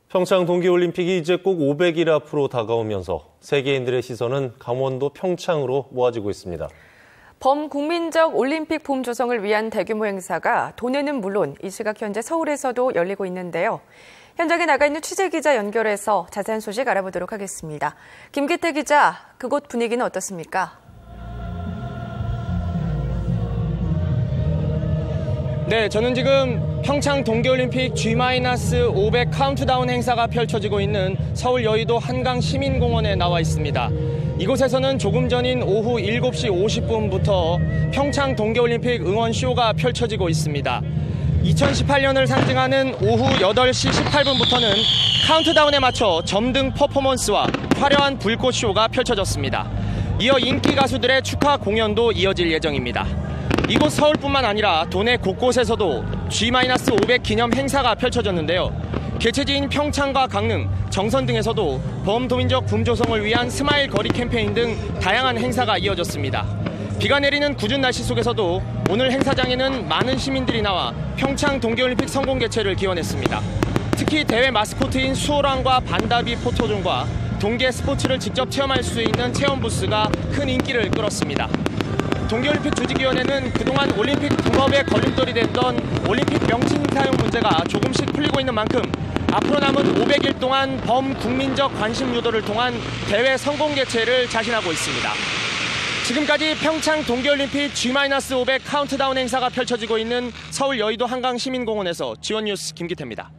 평창 동계올림픽이 이제 꼭 500일 앞으로 다가오면서 세계인들의 시선은 강원도 평창으로 모아지고 있습니다. 범국민적 올림픽 봄 조성을 위한 대규모 행사가 도내는 물론 이 시각 현재 서울에서도 열리고 있는데요. 현장에 나가 있는 취재기자 연결해서 자세한 소식 알아보도록 하겠습니다. 김기태 기자, 그곳 분위기는 어떻습니까? 네, 저는 지금 평창 동계올림픽 G-500 카운트다운 행사가 펼쳐지고 있는 서울 여의도 한강시민공원에 나와 있습니다. 이곳에서는 조금 전인 오후 7시 50분부터 평창 동계올림픽 응원쇼가 펼쳐지고 있습니다. 2018년을 상징하는 오후 8시 18분부터는 카운트다운에 맞춰 점등 퍼포먼스와 화려한 불꽃쇼가 펼쳐졌습니다. 이어 인기 가수들의 축하 공연도 이어질 예정입니다. 이곳 서울뿐만 아니라 도내 곳곳에서도 G-500 기념 행사가 펼쳐졌는데요. 개최지인 평창과 강릉, 정선 등에서도 범도민적 붐 조성을 위한 스마일 거리 캠페인 등 다양한 행사가 이어졌습니다. 비가 내리는 궂은 날씨 속에서도 오늘 행사장에는 많은 시민들이 나와 평창 동계올림픽 성공 개최를 기원했습니다. 특히 대회 마스코트인 수호랑과 반다비 포토존과 동계 스포츠를 직접 체험할 수 있는 체험 부스가 큰 인기를 끌었습니다. 동계올림픽 조직위원회는 그동안 올림픽 붕업에 걸림돌이 됐던 올림픽 명칭 사용 문제가 조금씩 풀리고 있는 만큼 앞으로 남은 500일 동안 범국민적 관심 유도를 통한 대회 성공 개최를 자신하고 있습니다. 지금까지 평창 동계올림픽 G-500 카운트다운 행사가 펼쳐지고 있는 서울 여의도 한강시민공원에서 지원뉴스 김기태입니다.